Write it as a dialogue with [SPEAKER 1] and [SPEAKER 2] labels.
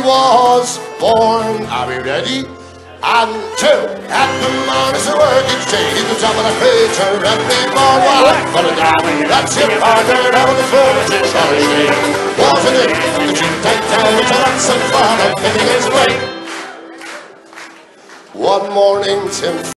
[SPEAKER 1] was born. Are we ready? And two. At the morning's work each day, he's the top of the creature every morning. But a dime, that's your partner out on the floor, it's his holiday. Was a day, the cheap tight town, which are lots of fun, and everything is great. One morning, Tim